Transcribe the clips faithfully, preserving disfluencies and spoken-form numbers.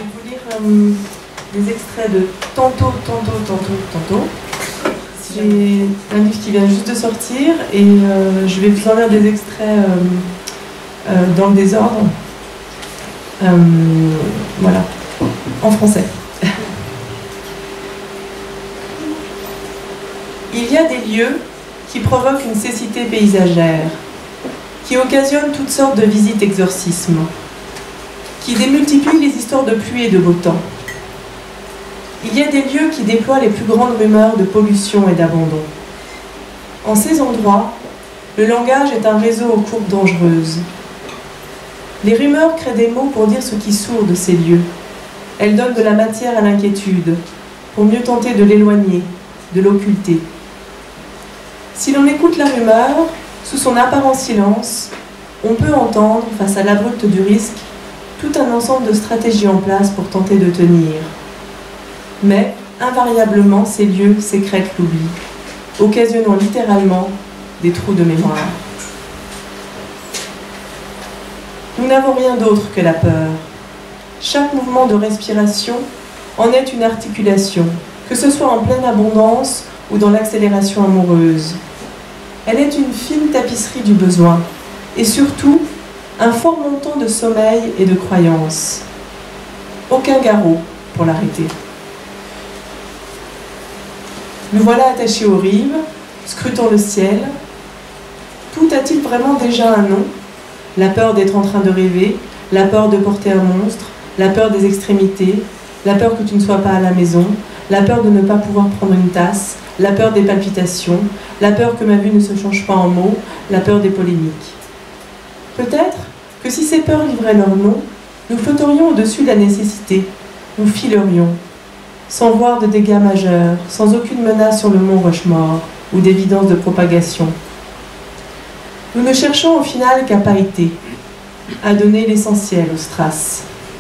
vais vous lire euh, des extraits de Tantôt, Tantôt, Tantôt, Tantôt. J'ai un livre qui vient juste de sortir et euh, je vais vous en lire des extraits euh, euh, dans le désordre. Euh, voilà, en français. Il y a des lieux qui provoquent une cécité paysagère, qui occasionnent toutes sortes de visites exorcismes, qui démultiplient les histoires de pluie et de beau temps. Il y a des lieux qui déploient les plus grandes rumeurs de pollution et d'abandon. En ces endroits, le langage est un réseau aux courbes dangereuses. Les rumeurs créent des mots pour dire ce qui sourd de ces lieux. Elles donnent de la matière à l'inquiétude, pour mieux tenter de l'éloigner, de l'occulter. Si l'on écoute la rumeur, sous son apparent silence, on peut entendre, face à l'abrupte du risque, tout un ensemble de stratégies en place pour tenter de tenir. Mais, invariablement, ces lieux sécrètent l'oubli, occasionnant littéralement des trous de mémoire. Nous n'avons rien d'autre que la peur. Chaque mouvement de respiration en est une articulation, que ce soit en pleine abondance ou dans l'accélération amoureuse. Elle est une fine tapisserie du besoin, et surtout, un fort montant de sommeil et de croyance. Aucun garrot pour l'arrêter. Nous voilà attachés aux rives, scrutant le ciel. Tout a-t-il vraiment déjà un nom? La peur d'être en train de rêver, la peur de porter un monstre, la peur des extrémités, la peur que tu ne sois pas à la maison, la peur de ne pas pouvoir prendre une tasse, la peur des palpitations, la peur que ma vue ne se change pas en mots, la peur des polémiques. Peut-être que si ces peurs livraient leur nom, nous flotterions au-dessus de la nécessité, nous filerions, sans voir de dégâts majeurs, sans aucune menace sur le mont Rushmore ou d'évidence de propagation. Nous ne cherchons au final qu'à pailleter, à donner l'essentiel au strass.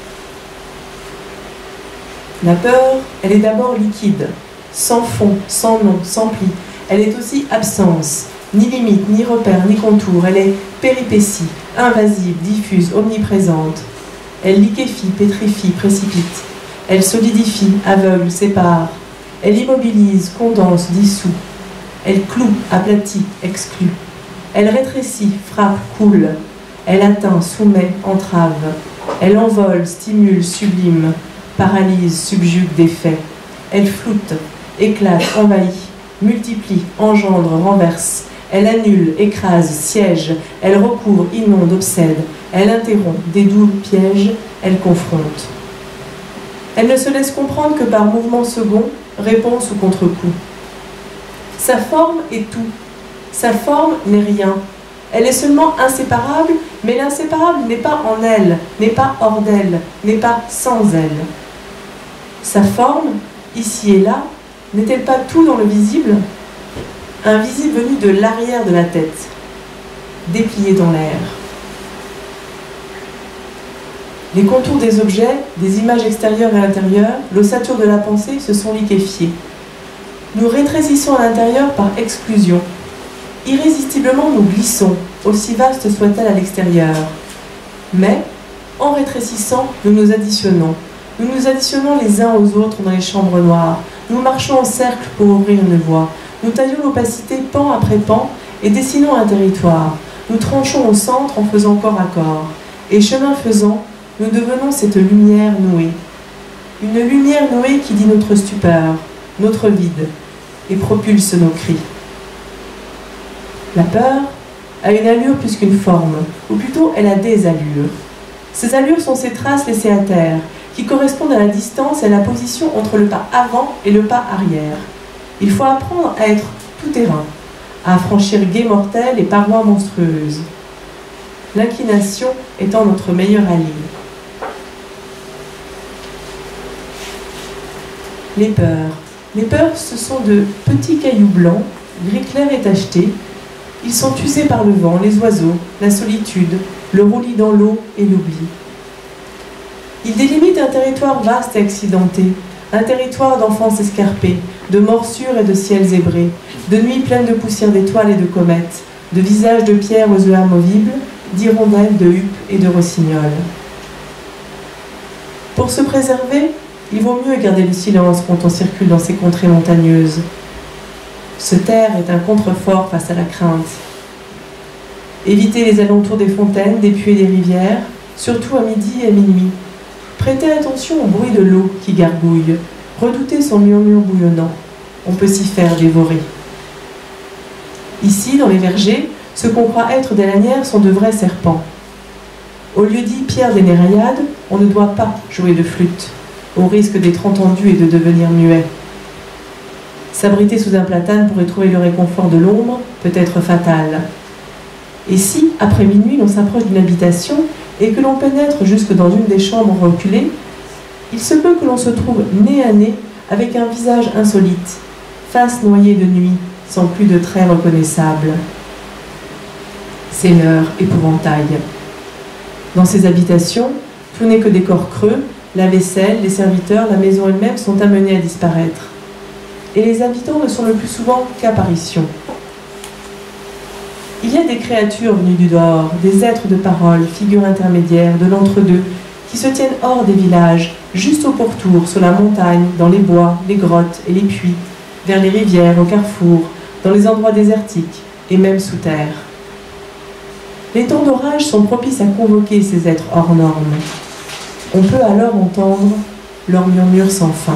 La peur, elle est d'abord liquide, sans fond, sans nom, sans pli. Elle est aussi absence, ni limite, ni repère, ni contour. Elle est péripétie, invasive, diffuse, omniprésente. Elle liquéfie, pétrifie, précipite. Elle solidifie, aveugle, sépare. Elle immobilise, condense, dissout. Elle cloue, aplatit, exclut. Elle rétrécit, frappe, coule. Elle atteint, soumet, entrave. Elle envole, stimule, sublime, paralyse, subjugue des faits. Elle floute, éclate, envahit, multiplie, engendre, renverse. Elle annule, écrase, siège. Elle recouvre, inonde, obsède. Elle interrompt, dédoule, piège. Elle confronte. Elle ne se laisse comprendre que par mouvement second, réponse ou contre-coup. Sa forme est tout. Sa forme n'est rien. Elle est seulement inséparable, mais l'inséparable n'est pas en elle, n'est pas hors d'elle, n'est pas sans elle. Sa forme, ici et là, n'est-elle pas tout dans le visible? Un visible venu de l'arrière de la tête, déplié dans l'air. Les contours des objets, des images extérieures et intérieures, l'ossature de la pensée se sont liquéfiés. Nous rétrécissons à l'intérieur par exclusion. Irrésistiblement, nous glissons, aussi vaste soit-elle à l'extérieur. Mais, en rétrécissant, nous nous additionnons. Nous nous additionnons les uns aux autres dans les chambres noires. Nous marchons en cercle pour ouvrir une voie. Nous taillons l'opacité pan après pan et dessinons un territoire. Nous tranchons au centre en faisant corps à corps. Et chemin faisant, nous devenons cette lumière nouée. Une lumière nouée qui dit notre stupeur, notre vide, et propulse nos cris. La peur a une allure plus qu'une forme, ou plutôt elle a des allures. Ces allures sont ces traces laissées à terre, qui correspondent à la distance et à la position entre le pas avant et le pas arrière. Il faut apprendre à être tout-terrain, à franchir guet mortel et parois monstrueuses. L'inclination étant notre meilleur allié. Les peurs. Les peurs, ce sont de petits cailloux blancs, gris clair et tachetés. Ils sont usés par le vent, les oiseaux, la solitude, le roulis dans l'eau et l'oubli. Ils délimitent un territoire vaste et accidenté, un territoire d'enfance escarpée, de morsures et de ciels zébrés, de nuits pleines de poussière d'étoiles et de comètes, de visages de pierre aux yeux amovibles, d'hirondelles, de huppes et de rossignols. Pour se préserver, il vaut mieux garder le silence quand on circule dans ces contrées montagneuses. Se taire est un contrefort face à la crainte. Évitez les alentours des fontaines, des puits et des rivières, surtout à midi et à minuit. Prêtez attention au bruit de l'eau qui gargouille. Redoutez son murmure bouillonnant. On peut s'y faire dévorer. Ici, dans les vergers, ce qu'on croit être des lanières sont de vrais serpents. Au lieu-dit Pierre des Néréiades, on ne doit pas jouer de flûte, au risque d'être entendu et de devenir muet. S'abriter sous un platane pour y trouver le réconfort de l'ombre peut être fatal. Et si, après minuit, l'on s'approche d'une habitation et que l'on pénètre jusque dans une des chambres reculées, il se peut que l'on se trouve nez à nez avec un visage insolite, face noyée de nuit, sans plus de traits reconnaissables. C'est leur épouvantail. Dans ces habitations, tout n'est que des corps creux, la vaisselle, les serviteurs, la maison elle-même sont amenés à disparaître. Et les habitants ne sont le plus souvent qu'apparitions. Il y a des créatures venues du dehors, des êtres de parole, figures intermédiaires, de l'entre-deux, qui se tiennent hors des villages, juste au pourtour, sur la montagne, dans les bois, les grottes et les puits, vers les rivières, au carrefour, dans les endroits désertiques, et même sous terre. Les temps d'orage sont propices à convoquer ces êtres hors normes. On peut alors entendre leur murmure sans fin.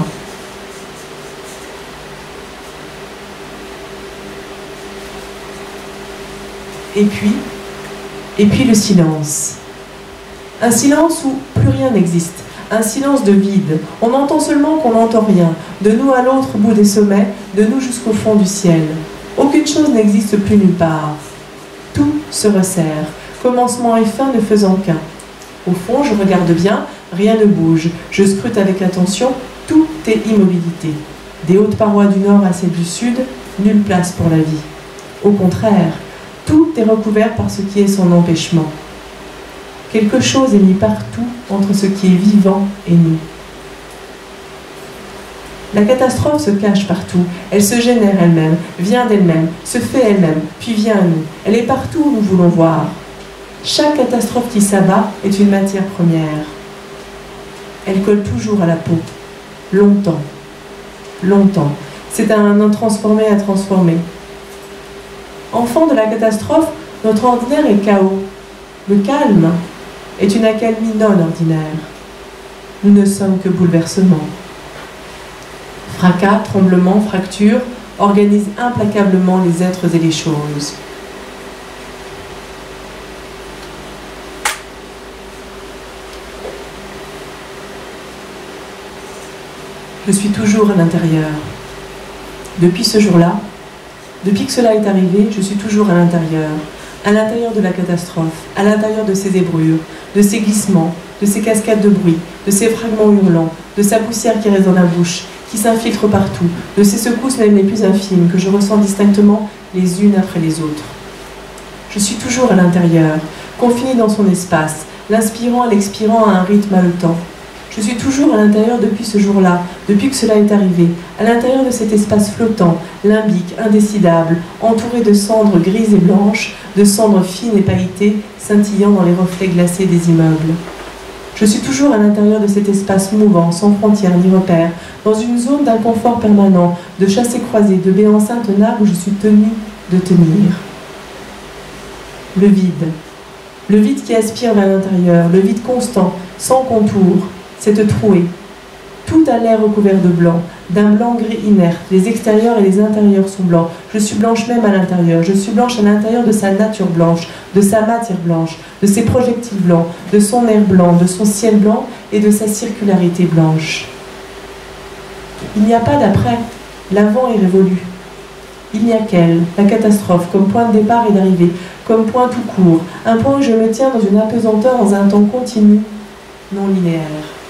Et puis, et puis le silence. Un silence où plus rien n'existe. Un silence de vide. On entend seulement qu'on n'entend rien. De nous à l'autre bout des sommets, de nous jusqu'au fond du ciel. Aucune chose n'existe plus nulle part. Tout se resserre, commencement et fin ne faisant qu'un. Au fond, je regarde bien, rien ne bouge. Je scrute avec attention, tout est immobilité. Des hautes parois du nord à celles du sud, nulle place pour la vie. Au contraire, tout est recouvert par ce qui est son empêchement. Quelque chose est mis partout entre ce qui est vivant et nous. La catastrophe se cache partout, elle se génère elle-même, vient d'elle-même, se fait elle-même, puis vient à nous. Elle est partout où nous voulons voir. Chaque catastrophe qui s'abat est une matière première. Elle colle toujours à la peau, longtemps, longtemps. C'est un intransformé à transformer. Enfant de la catastrophe, notre ordinaire est chaos. Le calme est une accalmie non ordinaire. Nous ne sommes que bouleversement. Fracas, tremblements, fractures organisent implacablement les êtres et les choses. Je suis toujours à l'intérieur. Depuis ce jour-là, depuis que cela est arrivé, je suis toujours à l'intérieur. À l'intérieur de la catastrophe, à l'intérieur de ses ébrouilles, de ses glissements, de ses cascades de bruit, de ses fragments hurlants, de sa poussière qui reste dans la bouche, qui s'infiltre partout, de ces secousses même les plus infimes que je ressens distinctement les unes après les autres. Je suis toujours à l'intérieur, confiné dans son espace, l'inspirant et l'expirant à un rythme haletant. Je suis toujours à l'intérieur depuis ce jour-là, depuis que cela est arrivé, à l'intérieur de cet espace flottant, limbique, indécidable, entouré de cendres grises et blanches, de cendres fines et pailletées, scintillant dans les reflets glacés des immeubles. Je suis toujours à l'intérieur de cet espace mouvant, sans frontières ni repères, dans une zone d'inconfort permanent, de chassés-croisés, de béance intenable où je suis tenue de tenir. Le vide. Le vide qui aspire vers l'intérieur, le vide constant, sans contour, cette trouée. Tout a l'air recouvert de blanc, d'un blanc gris inerte. Les extérieurs et les intérieurs sont blancs. Je suis blanche même à l'intérieur. Je suis blanche à l'intérieur de sa nature blanche, de sa matière blanche, de ses projectiles blancs, de son air blanc, de son ciel blanc et de sa circularité blanche. Il n'y a pas d'après. L'avant est révolu. Il n'y a qu'elle, la catastrophe, comme point de départ et d'arrivée, comme point tout court, un point où je me tiens dans une apesanteur dans un temps continu, non linéaire.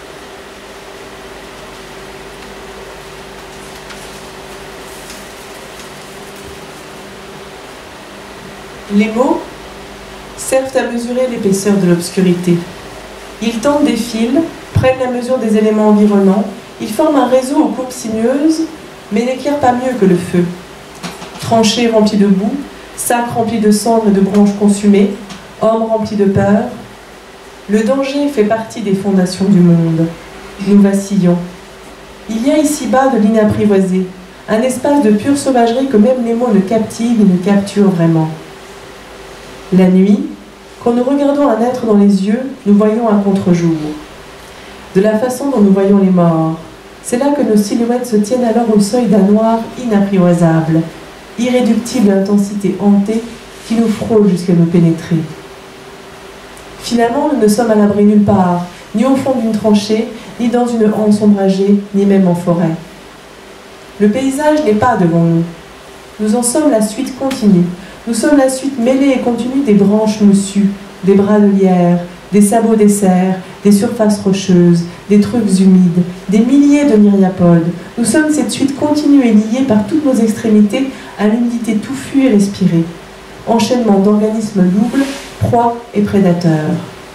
Les mots servent à mesurer l'épaisseur de l'obscurité. Ils tendent des fils, prennent la mesure des éléments environnants, ils forment un réseau aux courbes sinueuses, mais n'éclairent pas mieux que le feu. Tranchées remplies de boue, sacs remplis de cendres et de branches consumées, hommes remplis de peur. Le danger fait partie des fondations du monde. Nous vacillons. Il y a ici-bas de l'inapprivoisé, un espace de pure sauvagerie que même les mots ne captivent et ne capturent vraiment. La nuit, quand nous regardons un être dans les yeux, nous voyons un contre-jour. De la façon dont nous voyons les morts, c'est là que nos silhouettes se tiennent alors au seuil d'un noir inapprivoisable, irréductible intensité hantée qui nous frôle jusqu'à nous pénétrer. Finalement, nous ne sommes à l'abri nulle part, ni au fond d'une tranchée, ni dans une anse ombragée, ni même en forêt. Le paysage n'est pas devant nous. Nous en sommes la suite continue. Nous sommes la suite mêlée et continue des branches moussues, des bras de lierre, des sabots des cerfs, des surfaces rocheuses, des trucs humides, des milliers de myriapodes. Nous sommes cette suite continue et liée par toutes nos extrémités à l'humidité touffue et respirée. Enchaînement d'organismes doubles, proies et prédateurs.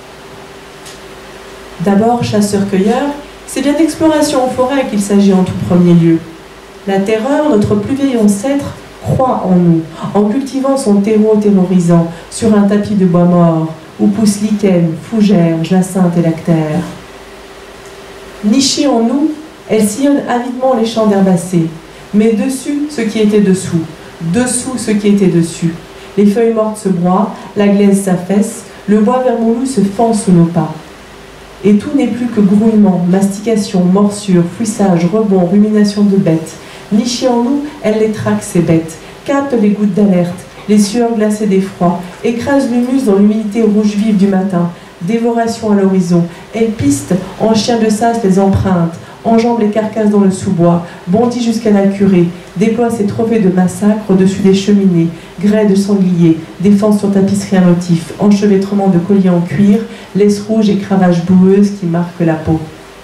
D'abord, chasseurs-cueilleurs, c'est bien d'exploration en forêt qu'il s'agit en tout premier lieu. La terreur, notre plus vieil ancêtre, croit en nous, en cultivant son terreau terrorisant sur un tapis de bois mort, où poussent lichen, fougère, jacinthe et lactaire. Nichée en nous, elle sillonne avidement les champs d'herbacées, mais dessus ce qui était dessous, dessous ce qui était dessus. Les feuilles mortes se broient, la glaise s'affaisse, le bois vermoulu se fend sous nos pas. Et tout n'est plus que grouillement, mastication, morsure, fouissage, rebond, rumination de bêtes. Nichée en nous, elle les traque, ces bêtes, capte les gouttes d'alerte, les sueurs glacées d'effroi, écrase l'humus dans l'humidité rouge vive du matin, dévoration à l'horizon. Elle piste en chien de sas les empreintes, enjambe les carcasses dans le sous-bois, bondit jusqu'à la curée, déploie ses trophées de massacre au-dessus des cheminées, grès de sangliers, défense sur tapisserie à motifs, enchevêtrement de colliers en cuir, laisse rouge et cravache boueuse qui marquent la peau.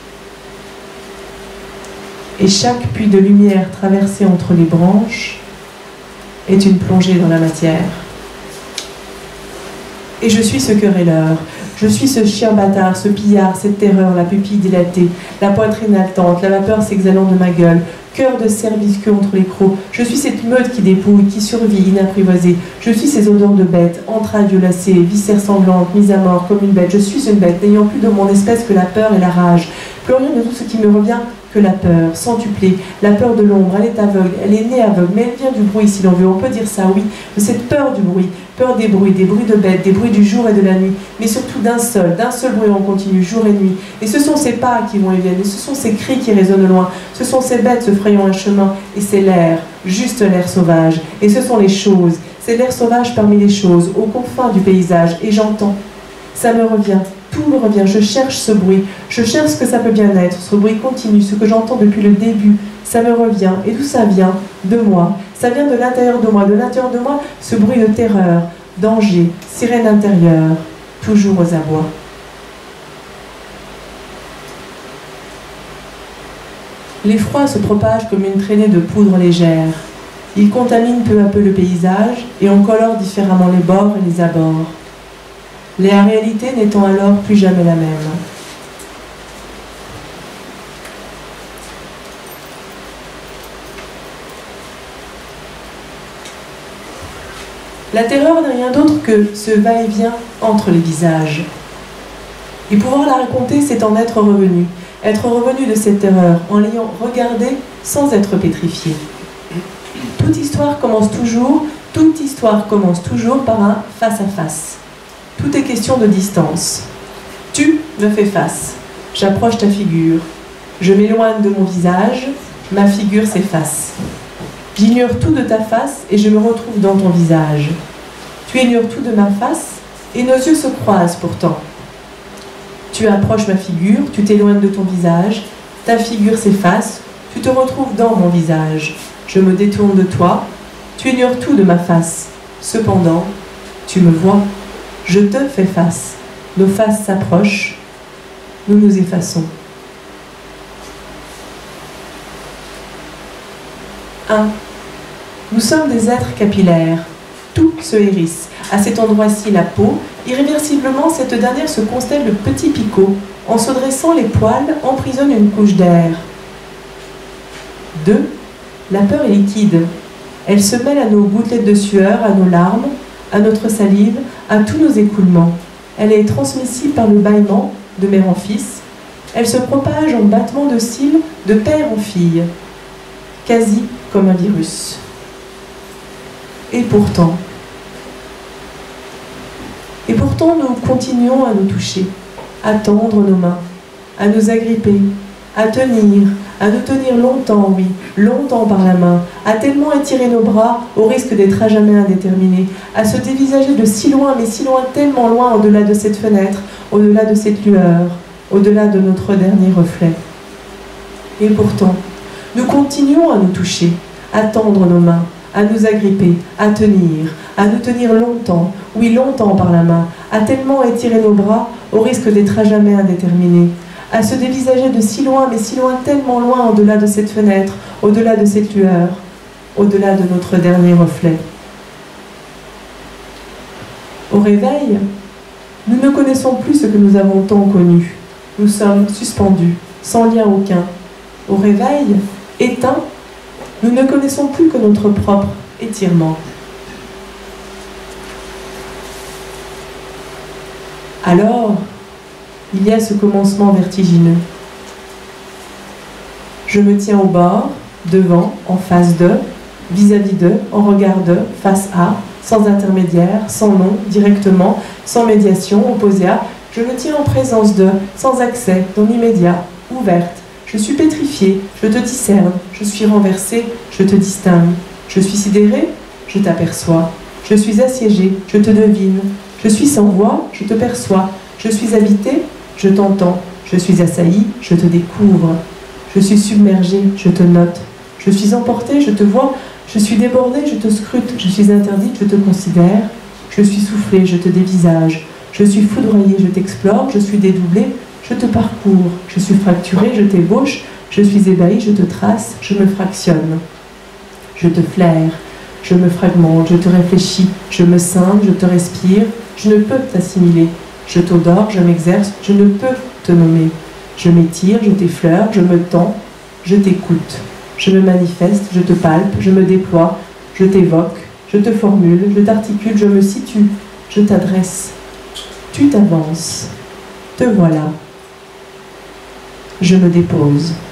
Et chaque puits de lumière traversé entre les branches est une plongée dans la matière. Et je suis ce querelleur, je suis ce chien bâtard, ce pillard, cette terreur, la pupille dilatée, la poitrine haletante, la vapeur s'exhalant de ma gueule, cœur de cerf visqueux entre les crocs. Je suis cette meute qui dépouille, qui survit, inapprivoisée. Je suis ces odeurs de bête, entrailles violacées, viscères sanglantes, mises à mort comme une bête. Je suis une bête, n'ayant plus de mon espèce que la peur et la rage. Plus rien de tout ce qui me revient que la peur, centuplée, la peur de l'ombre. Elle est aveugle, elle est née aveugle, mais elle vient du bruit si l'on veut, on peut dire ça, oui, de cette peur du bruit, peur des bruits, des bruits de bêtes, des bruits du jour et de la nuit, mais surtout d'un seul, d'un seul bruit en continu, jour et nuit. Et ce sont ces pas qui vont et viennent, et ce sont ces cris qui résonnent loin, ce sont ces bêtes se frayant un chemin, et c'est l'air, juste l'air sauvage, et ce sont les choses, c'est l'air sauvage parmi les choses, aux confins du paysage, et j'entends, ça me revient. Tout me revient, je cherche ce bruit, je cherche ce que ça peut bien être, ce bruit continu, ce que j'entends depuis le début, ça me revient. Et d'où ça vient? De moi. Ça vient de l'intérieur de moi, de l'intérieur de moi, ce bruit de terreur, danger, sirène intérieure, toujours aux abois. L'effroi se propage comme une traînée de poudre légère. Il contamine peu à peu le paysage et on colore différemment les bords et les abords. La réalité n'étant alors plus jamais la même. La terreur n'est rien d'autre que ce va-et-vient entre les visages. Et pouvoir la raconter, c'est en être revenu. Être revenu de cette terreur, en l'ayant regardée sans être pétrifié. Toute histoire commence toujours, toute histoire commence toujours par un face-à-face. Tout est question de distance. Tu me fais face. J'approche ta figure. Je m'éloigne de mon visage. Ma figure s'efface. J'ignore tout de ta face et je me retrouve dans ton visage. Tu ignores tout de ma face et nos yeux se croisent pourtant. Tu approches ma figure, tu t'éloignes de ton visage. Ta figure s'efface. Tu te retrouves dans mon visage. Je me détourne de toi. Tu ignores tout de ma face. Cependant, tu me vois. Je te fais face. Nos faces s'approchent. Nous nous effaçons. un. Nous sommes des êtres capillaires. Tout se hérisse. À cet endroit-ci, la peau. Irréversiblement, cette dernière se constelle de petits picots. En se dressant, les poils emprisonnent une couche d'air. deux. La peur est liquide. Elle se mêle à nos gouttelettes de sueur, à nos larmes, à notre salive, à tous nos écoulements. Elle est transmissible par le bâillement de mère en fils, Elle se propage en battements de cils de père en fille, quasi comme un virus. Et pourtant, et pourtant nous continuons à nous toucher, à tendre nos mains, à nous agripper, à tenir, à nous tenir longtemps, oui, longtemps par la main, à tellement étirer nos bras au risque d'être à jamais indéterminés, à se dévisager de si loin, mais si loin, tellement loin, au-delà de cette fenêtre, au-delà de cette lueur, au-delà de notre dernier reflet. Et pourtant, nous continuons à nous toucher, à tendre nos mains, à nous agripper, à tenir, à nous tenir longtemps, oui, longtemps par la main, à tellement étirer nos bras au risque d'être à jamais indéterminés, à se dévisager de si loin, mais si loin, tellement loin, au-delà de cette fenêtre, au-delà de cette lueur, au-delà de notre dernier reflet. Au réveil, nous ne connaissons plus ce que nous avons tant connu. Nous sommes suspendus, sans lien aucun. Au réveil, éteints, nous ne connaissons plus que notre propre étirement. Alors, il y a ce commencement vertigineux. Je me tiens au bord, devant, en face d'eux, vis-à-vis d'eux, en regard d'eux, face à, sans intermédiaire, sans nom, directement, sans médiation, opposé à. Je me tiens en présence d'eux, sans accès, dans l'immédiat, ouverte. Je suis pétrifiée, je te discerne, je suis renversée, je te distingue. Je suis sidérée, je t'aperçois. Je suis assiégée, je te devine. Je suis sans voix, je te perçois. Je suis habitée, je t'entends. Je suis assaillie, je te découvre. Je suis submergée, je te note. Je suis emportée, je te vois. Je suis débordée, je te scrute. Je suis interdite, je te considère. Je suis soufflée, je te dévisage. Je suis foudroyée, je t'explore. Je suis dédoublée, je te parcours. Je suis fracturée, je t'ébauche. Je suis ébahie, je te trace. Je me fractionne. Je te flaire. Je me fragmente, je te réfléchis. Je me scinde, je te respire. Je ne peux t'assimiler. Je t'odore, je m'exerce. Je ne peux te nommer. Je m'étire, je t'effleure. Je me tends, je t'écoute. Je me manifeste, je te palpe. Je me déploie, je t'évoque. Je te formule, je t'articule. Je me situe, je t'adresse. Tu t'avances. Te voilà. Je me dépose.